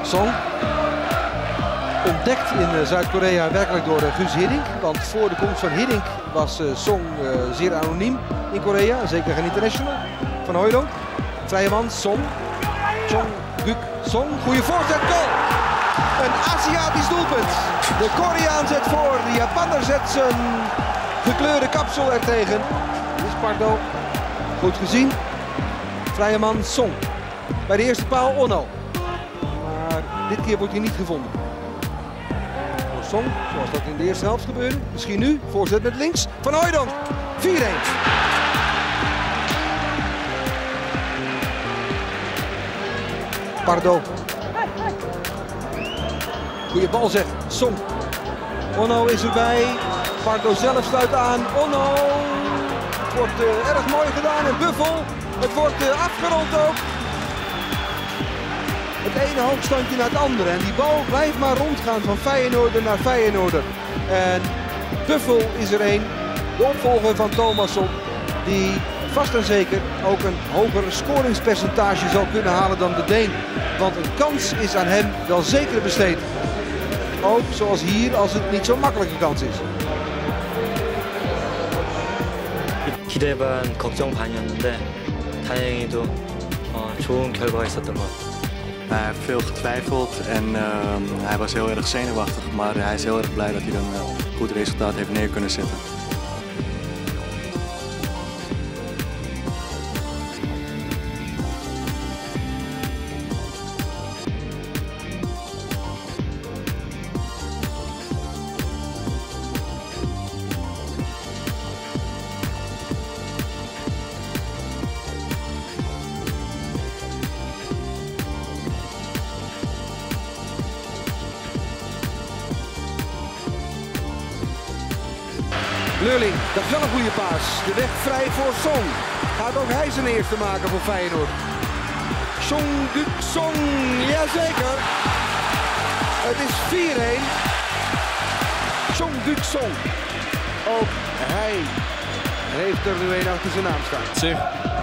Song. Ontdekt in Zuid-Korea werkelijk door Guus Hiddink. Want voor de komst van Hiddink was Song zeer anoniem in Korea. Zeker geen international. Van Hooijdonk. Vrije man, Song. Chong Guk Song. Goede voorzet, goal. Een Aziatisch doelpunt. De Koreaan zet voor. De Japanner zet zijn gekleurde kapsel ertegen. Dit is Pardo. Goed gezien. Vrije man, Song. Bij de eerste paal Onno. Maar dit keer wordt hij niet gevonden. Song, zoals dat in de eerste helft gebeurde. Misschien nu, voorzet met links. Van Hooijdonk, 4-1. Pardo. Goeie bal zegt, Song. Onno is erbij. Pardo zelf sluit aan. Onno. Het wordt erg mooi gedaan en Buffel. Het wordt afgerond ook. Het ene hoogstandje naar het andere en die bal blijft maar rondgaan van Feyenoorder naar Feyenoorder. En Buffel is er een, de opvolger van Thomasson, die vast en zeker ook een hoger scoringspercentage zal kunnen halen dan de Deen. Want een kans is aan hem wel zeker besteed. Ook zoals hier, als het niet zo'n makkelijke kans is. 기대 반 걱정 반이었는데 다행히도 좋은 결과가 있었던 것 같아요. Hij heeft veel getwijfeld en hij was heel erg zenuwachtig, maar hij is heel erg blij dat hij dan een goed resultaat heeft neer kunnen zetten. Leurling, dat is wel een goede paas. De weg vrij voor Song. Gaat ook hij zijn eerste maken voor Feyenoord. Chong Guk Song, jazeker. Het is 4-1. Chong Guk Song. Ook hij heeft er nu een achter zijn naam staan. Zeg.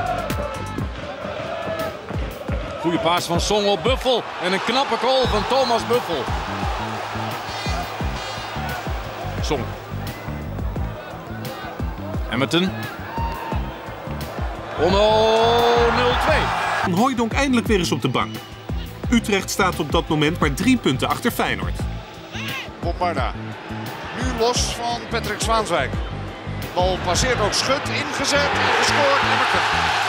Goeie paas van Song op Buffel. En een knappe goal van Thomas Buffel. Song. Emmerton. Onno 0-2. Hooijdonk eindelijk weer eens op de bank. Utrecht staat op dat moment maar 3 punten achter Feyenoord. Bombarda. Nu los van Patrick Zwaanswijk. Bal passeert ook Schut, ingezet en gescoord. Emmerton.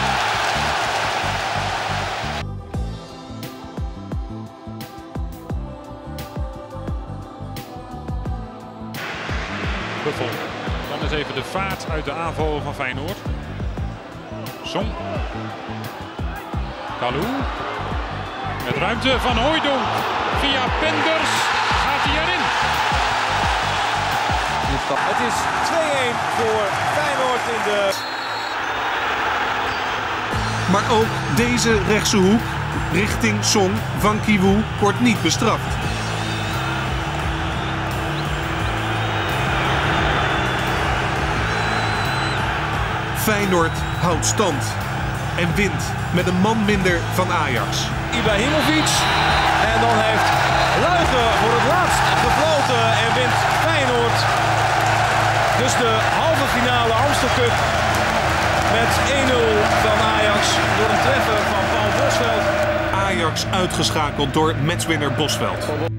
Buffel. Dan is even de vaart uit de aanval van Feyenoord. Song. Kalou. Met ruimte van Hooijdonk. Via Penders gaat hij erin. Het is 2-1 voor Feyenoord in de... Maar ook deze rechtse hoek richting Song van Kiwoe wordt niet bestraft. Feyenoord houdt stand en wint met een man minder van Ajax. Ibrahimovic. En dan heeft Luigen voor het laatst gefloten en wint Feyenoord. Dus de halve finale Amstel Cup met 1-0 van Ajax door een treffer van Paul Bosveld. Ajax uitgeschakeld door matchwinner Bosveld.